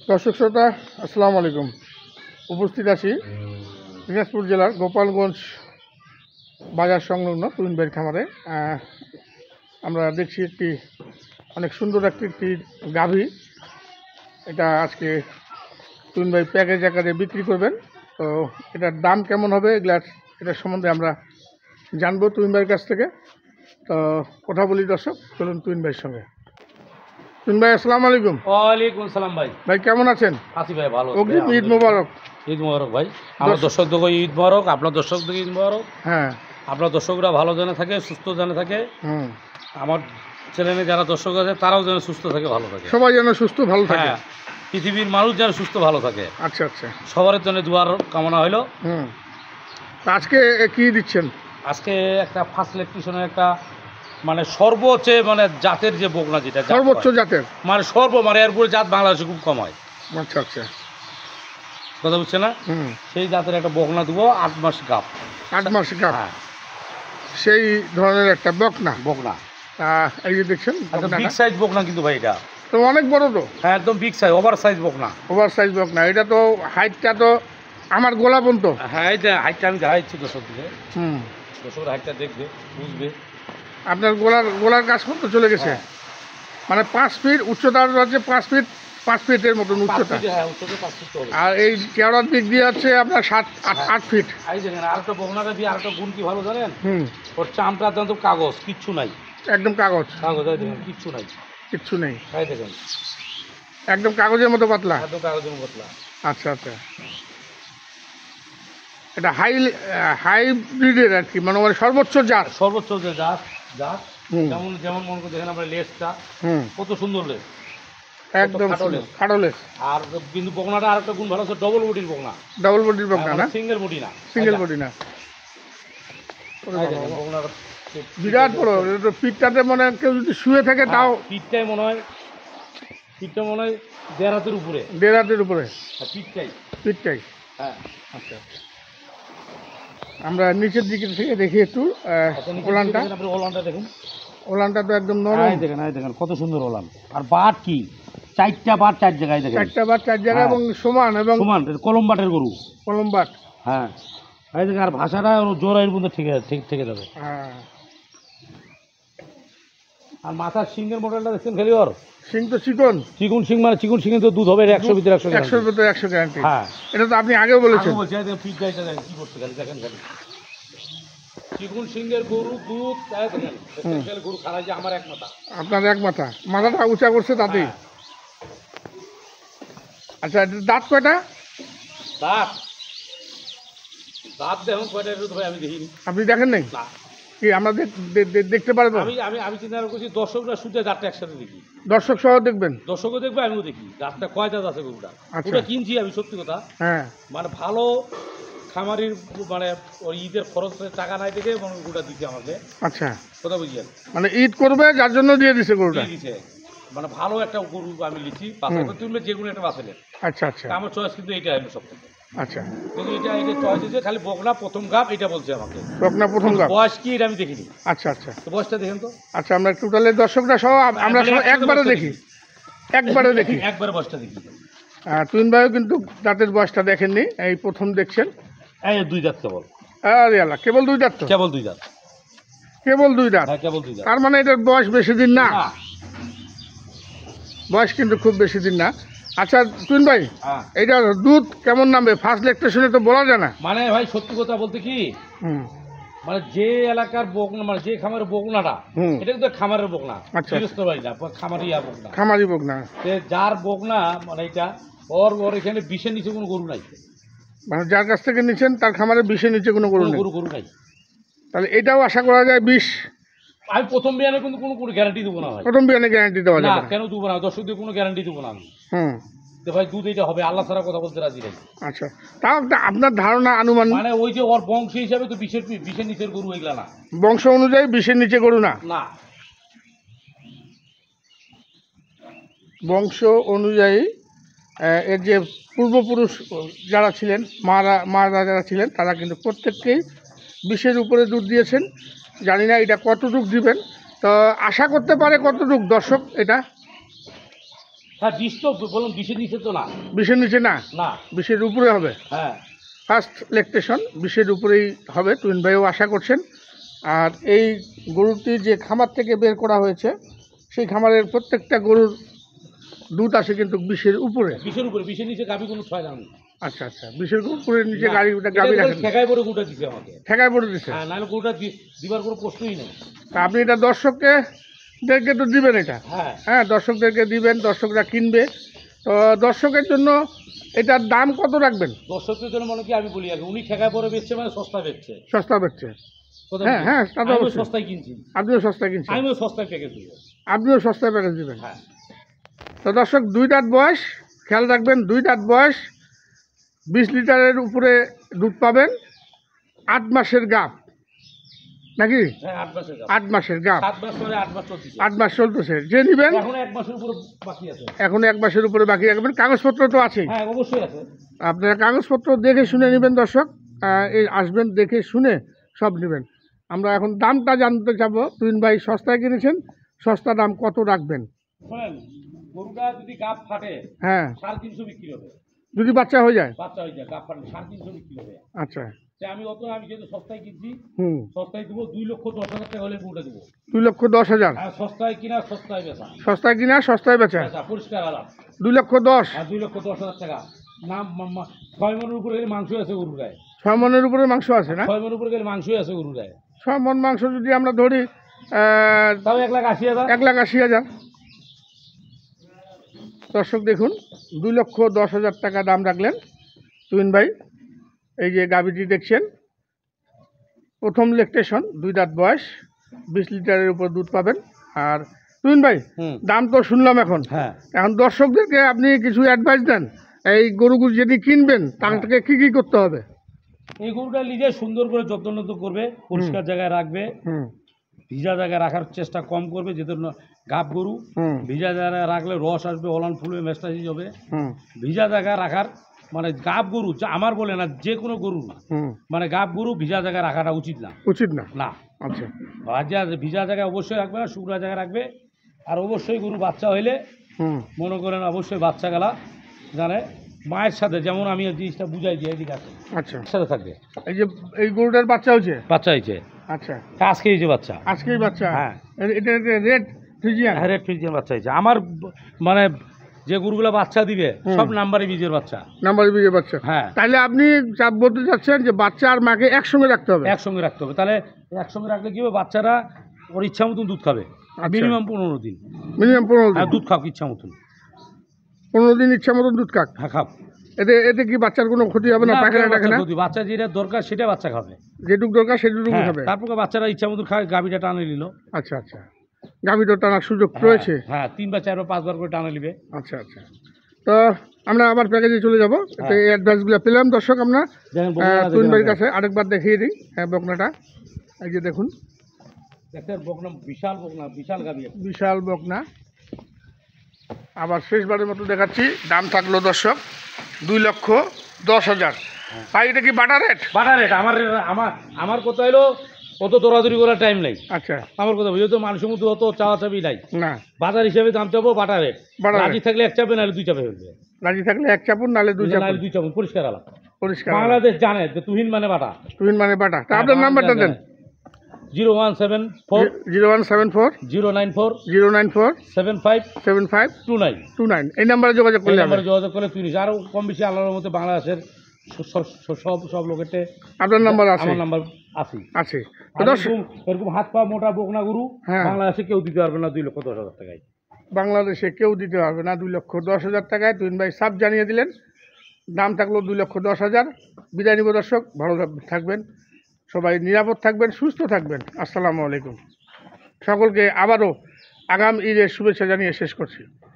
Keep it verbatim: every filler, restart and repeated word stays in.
দর্শক শ্রোতা আসসালামু আলাইকুম। উপস্থিত আছি দিনাজপুর জেলার গোপালগঞ্জ বাজার সংলগ্ন তুহিন ভাইয়ের খামারে। আমরা দেখছি একটি অনেক সুন্দর একটি একটি গাভী। এটা আজকে তুহিন ভাই প্যাকেজ আকারে বিক্রি করবেন। তো এটার দাম কেমন হবে এগুলা এটার সম্বন্ধে আমরা জানবো তুহিন ভাইয়ের কাছ থেকে। তো কথা বলি দর্শক, চলুন তুহিন ভাইয়ের সঙ্গে। তুহিন ভাই আসসালামু আলাইকুম। ওয়ালাইকুম সালাম ভাই। ভাই কেমন আছেন? আছি ভাই, ভালো। অগ্রিম ঈদ মোবারক। ঈদ মোবারক ভাই। আমার দর্শকদের ঈদ মোবারক, আপনার দর্শকদের ঈদ মোবারক। হ্যাঁ, আপনার দর্শকরা ভালো জানে থাকে, সুস্থ জানে থাকে। হুম, আমার চ্যানেলে যারা দর্শক আছে তারাও যেন সুস্থ থাকে, ভালো থাকে। সবাই যেন সুস্থ ভালো থাকে। হ্যাঁ, পৃথিবীর মানুষ যেন সুস্থ ভালো থাকে। আচ্ছা আচ্ছা, সবার জন্য দুয়ার কামনা হইলো। হুম, আজকে কি দিচ্ছেন? আজকে একটা ফার্স্ট ইলেকট্রিশনের একটা মানে সর্বোচ্চ মানে জাতের যে বকনা, যেটা সর্বোচ্চ জাতের মানে সর্ব মানে এরপরে জাত বাংলাদেশে খুব কম হয়। আচ্ছা আচ্ছা, কথা বুঝছে না? হুম, সেই জাতের একটা বকনা দেবো, আট মাস গাপ। আট মাস গাপ, হ্যাঁ, সেই ধরনের একটা বকনা। বকনা এই যে দেখছেন বিগ সাইজ বকনা, কিন্তু ভাই এটা তো অনেক বড়। তো হ্যাঁ, একদম বিগ সাইজ, ওভার সাইজ বকনা। ওভার সাইজ বকনা। এটা তো হাইটটা তো আমার গোলা পর্যন্ত। হ্যাঁ, এইটা হাইটটা আমি দেখাচ্ছি দর্শক দিকে। হুম, দর্শক হাইটটা দেখবে, বুঝবে। আপনার গোলার গোলার কাছ পর্যন্ত চলে গেছে। মানে পাঁচ ফিট উচ্চতা হচ্ছে, পাঁচ ফিট পাঁচ ফিটের মতন উচ্চতা। হ্যাঁ, উচ্চতা পাঁচ ফিট হবে। আর এই কেওড়ার দিক দিয়ে হচ্ছে আপনার সাত আট আট ফিট। এই দেখেন আরেকটা বকনাটা দিয়ে আরেকটা গুণ কি ভালো জানেন? হুম, ওর চামটা একদম কাগজ, কিচ্ছু নাই। একদম কাগজ কাগজ, এই দেখেন কিচ্ছু নাই, কিচ্ছু নেই। এই দেখেন একদম কাগজের মতো পাতলা। একদম কাগজের পাতলা। আচ্ছা আচ্ছা, এটা হাই হাইব্রিডের আর কি, মানে মানে সর্বোচ্চ জাত। সর্বোচ্চ যে জাত জাত হুম, যেমন যেমন মনে করে দেখেন আমরা লেসটা, হুম, কত সুন্দর লেস, একদম খাটো লেস। আর কিন্তু বকনাটা আরেকটা গুণ ভালো আছে, ডবল বডির বকনা। ডাবল বডির বকনা না, সিঙ্গেল বডি না। সিঙ্গেল বডি না। এই দেখেন বকনাটা বিরাট বড়। পিঠটাতে মনে হয় কেউ যদি শুয়ে থাকে তাও পিঠটাই মনে হয় পিঠটা মনে হয় দেড় হাতের উপরে। দেড় হাতের উপরে পিঠটাই পিঠটাই। হ্যাঁ, আচ্ছা, আমরা নিচের দিকে থেকে দেখি একটু ওলানটা। ওলানটা দেখুন, ওলানটা তো একদম নরম। দেখেন এই দেখেন কত সুন্দর ওলান। আর বাট কি চারটা বাট, চার জায়গায় দেখেন, চারটা বাট চার জায়গায় এবং সমান এবং সমান কলম বাটের গরু, কলম বাট। হ্যাঁ, এই দেখেন। আর ভাষাটা জোরের মধ্যে ঠিক ঠিক থেকে যাবে। হ্যাঁ, আর মাথার সিংহের মডেলটা দেখছেন খালি, ওর সিং তো চিকন চিকুন সিং, মানে চিকুন সিংহে তো দুধ হবে একশো ভিতরে একশো একশোর ভিতরে একশো গ্যারান্টি। হ্যাঁ, এটা তো আপনি আগেও বলেছেন। বলছি পিঠ গাইটা দেখেন কি করছে খালি, দেখেন খালি চিকুন সিংহের গরু দুধ দেখেন। গরু খারাই যে আমার এক মাথা, আপনার এক মাথা, মাথাটা উঁচা করছে তাতেই। আচ্ছা, দাঁত কয়টা? দাঁত দাঁত দেখুন কয়টা ভাই, আমি দেখিনি। আপনি দেখেন নাই? কি আমরা দেখতে পারবো? আমি আমি আমি চিন্তা করছি দর্শকরা শুধু দাঁতটা একসাথে দেখি। দর্শক সহ দেখবেন? দর্শকও দেখবে, আমিও দেখি দাঁতটা কয় দাঁত আছে গরুটা। ওটা কিনছি আমি, সত্যি কথা। হ্যাঁ, মানে ভালো খামারির মানে ওই ঈদের খরচের টাকা নাই দেখে গরুটা দিচ্ছে আমাকে। আচ্ছা, কথা বুঝলেন? মানে ঈদ করবে যার জন্য দিয়ে দিছে গরুটা। দিছে মানে ভালো একটা গরু আমি লিখি, বাছাই করতে হলে যে কোনো একটা বাছাইলেন। আচ্ছা আচ্ছা, আমার চয়েস কিন্তু এইটা হলো সব থেকে। আচ্ছা, কিন্তু এটা এটা চয়েস হয়েছে খালি বকনা প্রথম গাপ, এটা বলছে আমাকে। বকনা প্রথম গাপ, বয়স কি এটা আমি দেখিনি। আচ্ছা আচ্ছা, তো বয়সটা দেখেন তো। আচ্ছা, আমরা টোটালের দর্শকরা সহ আমরা একবারে দেখি, একবারে দেখি, একবারে বয়সটা দেখি। তুহিন ভাইও কিন্তু দাঁতের বয়সটা দেখেননি, এই প্রথম দেখছেন। এই দুই দাঁত কেবল। আরে আল্লাহ, কেবল দুই দাঁত? তো কেবল দুই দাঁত, কেবল দুই দাঁত। হ্যাঁ, কেবল দুই দাঁত। তার মানে এটার বয়স বেশি দিন না, বয়স কিন্তু খুব বেশি দিন না। আচ্ছা তুহিন ভাই, এইটার দুধ কেমন নামবে? ফার্স্ট লেকটেশনে তো বলা যায় না। মানে ভাই সত্যি কথা বলতে কি, মানে যে এলাকার বকনা, মানে যে খামারের বকনাটা, এটা কিন্তু খামারের বকনা, খামারি বকনা, খামারি বকনা। যার বকনা মানে এটা ওর ওর এখানে বিষের নিচে কোনো গরু নাই। মানে যার কাছ থেকে নিচ্ছেন তার খামারে বিষের নিচে কোনো গরু গরু গরু নাই। তাহলে এটাও আশা করা যায় বিষ। আমি প্রথম বিয়ানে কিন্তু কোনো কোনো গ্যারান্টি দেবো না ভাই। প্রথম বিয়ানে গ্যারান্টি দেওয়া যায় না? কেন দেবো না? দর্শক দিয়ে কোনো গ্যারান্টি দেবো না আমি। হুম, তো ভাই দুধ এটা হবে, আল্লাহ ছাড়া কথা বলতে রাজি নাই। আচ্ছা, তাও আপনার ধারণা আনুমান? মানে ওই যে ওর বংশ হিসাবে তো বিষের বিষের নিচের গরু এগুলা না। বংশ অনুযায়ী বিষের নিচে গরু না? না, বংশ অনুযায়ী এর যে পূর্বপুরুষ যারা ছিলেন, মারা মারা যারা ছিলেন, তারা কিন্তু প্রত্যেককেই বিষের উপরে দুধ দিয়েছেন। জানি না এটা কতটুক দিবেন, তো আশা করতে পারে কতটুক দর্শক এটা? হ্যাঁ বিশ তো বলুন বিশের নিচে তো না। বিশের নিচে না, না বিশের উপরে হবে। হ্যাঁ ফার্স্ট ল্যাকটেশন বিশের উপরেই হবে, টুইন ভাইও আশা করছেন। আর এই গরুটি যে খামার থেকে বের করা হয়েছে সেই খামারের প্রত্যেকটা গরুর দুধ আসে কিন্তু বিশের উপরে। বিশের উপরে, বিশের নিচে গাভী কোনো ছয় দাম। আচ্ছা আচ্ছা, বিশের উপরে নিচে গাড়ি গাভী রাখেন। ঠেকায় পরে গুটা দিছে আমাকে, ঠেকায় পড়ে দিছে। হ্যাঁ নাহলে গুটা দিবার কোনো প্রশ্নই নেই। তা আপনি এটা দর্শককে দেরকে তো দিবেন এটা? হ্যাঁ হ্যাঁ দর্শকদেরকে দিবেন, দর্শকরা কিনবে। তো দর্শকের জন্য এটার দাম কত রাখবেন? দর্শকদের জন্য মনে কি আমি বলি আগে, উনি ঠেকায় পরে বেচছে মানে সস্তা বেচছে। সস্তা বেচছে, হ্যাঁ হ্যাঁ আমিও সস্তায় কিনছি। আপনিও সস্তায় কিনছেন? আমিও সস্তায় প্যাকেজ দিব। আপনিও সস্তায় প্যাকেজ দিবেন? হ্যাঁ। তো দর্শক দুই দাঁত বয়স, খেয়াল রাখবেন দুই দাঁত বয়স, বিশ লিটারের উপরে দুধ পাবেন, আট মাসের গাভ নাকি? আট মাসের গাভ, আট মাস চলতেছে। যে নিবেন এখন এক মাসের উপরে বাকি আছে, এখন এক মাসের উপরে বাকি রাখবেন। কাগজপত্র তো আছেই? হ্যাঁ অবশ্যই আছে। আপনারা কাগজপত্র দেখে শুনে নেবেন দর্শক, এই আসবেন দেখে শুনে সব নেবেন। আমরা এখন দামটা জানতে চাবো, তুইন ভাই সস্তায় কিনেছেন, সস্তা দাম কত রাখবেন? গরুটা যদি গাভ ফাটে হ্যাঁ সাড়ে তিনশো বিক্রি হবে। যদি বাচ্চা হয়ে যায়? বাচ্চা হয়ে যায় গাভ ফাটে সাড়ে তিনশো বিক্রি হবে। আচ্ছা, আমি অত আমি যেহেতু সস্তায় কিনছি, হুম সস্তায় দেবো দুই লক্ষ দশ হাজার টাকা হলে গরুটা দেবো। দুই লক্ষ দশ হাজার? সস্তায় কিনা সস্তায় বেচা। সস্তায় কিনা সস্তায় বেচা, পরিষ্কার আলাপ। দুই লক্ষ দশ? আর দুই লক্ষ দশ হাজার টাকা। নাম ছয় মনের উপরে গেলে মাংস আছে গরুর গায়ে। ছয় মনের উপরে মাংস আছে না? ছয় মনের উপরে গেলে মাংসই আছে গরুর গায়ে। ছয় মন মাংস যদি আমরা ধরি তাও এক লাখ আশি হাজার। এক লাখ আশি হাজার। দর্শক দেখুন, দুই লক্ষ দশ হাজার টাকা দাম রাখলেন তুইন ভাই। এই যে গাভীটি দেখছেন, প্রথম ল্যাকটেশন, দুই দাঁত বয়স, বিশ লিটারের উপর দুধ পাবেন। আর তুইন ভাই দাম তো শুনলাম, এখন হ্যাঁ এখন দর্শকদেরকে আপনি কিছু অ্যাডভাইস দেন, এই গরুগুলো যদি কিনবেন তাদেরকে কি কি করতে হবে? এই গরুটা নিজে সুন্দর করে যত্ন করবে, পরিষ্কার জায়গায় রাখবে, ভিজা জায়গায় রাখার চেষ্টা কম করবে। যেহেতু গাভ গরু, ভিজা জায়গায় রাখলে রস আসবে, হলান ফুলবে, মেস্টাইজ হবে। ভিজা জায়গায় রাখার মানে গাভ গরু, আমার বলে না যে কোনো গরু, মানে গাভ গরু ভিজা জায়গায় রাখাটা উচিত না। উচিত না না। আচ্ছা, ভাজা ভিজা জায়গায় অবশ্যই রাখবে না, শুকনো জায়গায় রাখবে। আর অবশ্যই গরু বাচ্চা হইলে মনে করেন অবশ্যই বাচ্চা গেলা জানে মায়ের সাথে, যেমন আমি এই জিনিসটা বুঝাই দিই, এদিকে আছে। আচ্ছা, সাথে থাকবে। এই যে এই গরুটার বাচ্চা হয়েছে? বাচ্চা হয়েছে। আচ্ছা, আজকে হয়েছে বাচ্চা? আজকেই বাচ্চা? হ্যাঁ। এটা রেড ফ্রিজিয়ান? হ্যাঁ রেড ফ্রিজিয়ান বাচ্চা হয়েছে। আমার মানে যে গরুগুলো বাচ্চা দিবে সব নাম্বারে বীজের বাচ্চা। নাম্বারে বীজের বাচ্চা? হ্যাঁ। তাহলে আপনি বলতে চাচ্ছেন যে বাচ্চা আর মাকে একসঙ্গে রাখতে হবে? একসঙ্গে রাখতে হবে। তাহলে একসঙ্গে রাখলে কি হবে, বাচ্চারা ওর ইচ্ছা মতন দুধ খাবে। মিনিমাম পনেরো দিন। মিনিমাম পনেরো দিন দুধ খাক ইচ্ছা মতন। পনেরো দিন ইচ্ছা মতন দুধ খাক? হ্যাঁ খাব। এতে এতে কি বাচ্চার কোনো ক্ষতি হবে না? পায়খানা টাখানা? বাচ্চা যেটা দরকার সেটা বাচ্চা খাবে, যেটুকু দরকার সেটুকু খাবে। তারপর বাচ্চারা ইচ্ছা মতন খায়, গাভীটা টানে নিল। আচ্ছা আচ্ছা, গাভী তো টানার সুযোগ রয়েছে? হ্যাঁ, তিনবার চারবার পাঁচবার করে টানা নিবে। আচ্ছা আচ্ছা, তো আমরা আবার প্যাকেজে চলে যাবো। এই অ্যাডভাইসগুলো পেলাম দর্শক। আমরা তুইন ভাইয়ের কাছে আরেকবার দেখিয়ে দিই। হ্যাঁ বকনাটা এই যে দেখুন, বকনা বিশাল বকনা, বিশাল গাভী, বিশাল বকনা। আবার শেষবারের মতো দেখাচ্ছি, দাম থাকলো দর্শক দুই লক্ষ দশ হাজার। ভাই এটা কি বাটা রেট? বাটা রেট। আমার আমার আমার কথা হলো অত দৌড়াদৌড়ি করার টাইম নাই। আচ্ছা, আমার কথা বুঝো তো, মানুষের মধ্যে অত চাওয়া চাবি নাই না। বাজার হিসেবে দাম চাবো বাটা রেট। রাজি থাকলে এক চাপে, নাহলে দুই চাপে ফেলবে। রাজি থাকলে এক চাপুন, নাহলে দুই চাপুন। দুই চাপুন পরিষ্কার আলাদা। পরিষ্কার। বাংলাদেশ জানে যে তুহিন মানে বাটা। তুহিন মানে বাটা। তা আপনার নাম্বারটা দেন। Zero one seven four zero one seven four zero nine four zero nine four seven five seven five two nine two nine এই নাম্বারে যোগাযোগ করলে নাম্বারে যোগাযোগ করলে তুই আরও কম বেশি আল্লাহর মধ্যে বাংলাদেশের সব সব লোকের আপনার নাম্বার আছে? আমার নাম্বার আছে আছে। এরকম হাত পা মোটা বকনা গরু বাংলাদেশে কেউ দিতে পারবে না দুই লক্ষ দশ হাজার টাকায়। বাংলাদেশে কেউ দিতে পারবে না দুই লক্ষ দশ হাজার টাকায়। তুহিন ভাই সাব জানিয়ে দিলেন, দাম থাকলো দুই লক্ষ দশ হাজার। বিদায় নিব দর্শক, ভালো থাকবেন সবাই, নিরাপদ থাকবেন, সুস্থ থাকবেন। আসসালামু আলাইকুম। সকলকে আবারও আগাম ঈদের শুভেচ্ছা জানিয়ে শেষ করছি।